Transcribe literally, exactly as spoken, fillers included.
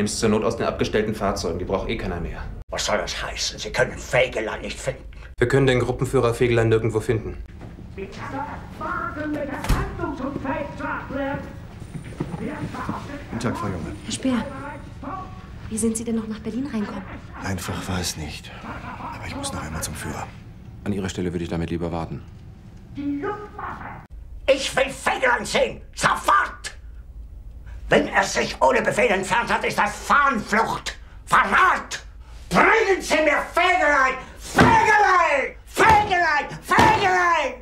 Nimm's zur Not aus den abgestellten Fahrzeugen. Die braucht eh keiner mehr. Was soll das heißen? Sie können Fegelein nicht finden. Wir können den Gruppenführer Fegelein nirgendwo finden. Guten Tag, Frau Junge. Herr Speer, wie sind Sie denn noch nach Berlin reinkommen? Einfach war es nicht. Aber ich muss noch einmal zum Führer. An Ihrer Stelle würde ich damit lieber warten. Ich will Fegelein sehen! Sofort! Wenn er sich ohne Befehl entfernt hat, ist das Fahnenflucht! Verrat! Bringen Sie mir Fegelein! Fegelein! Fegelein! Fegelein!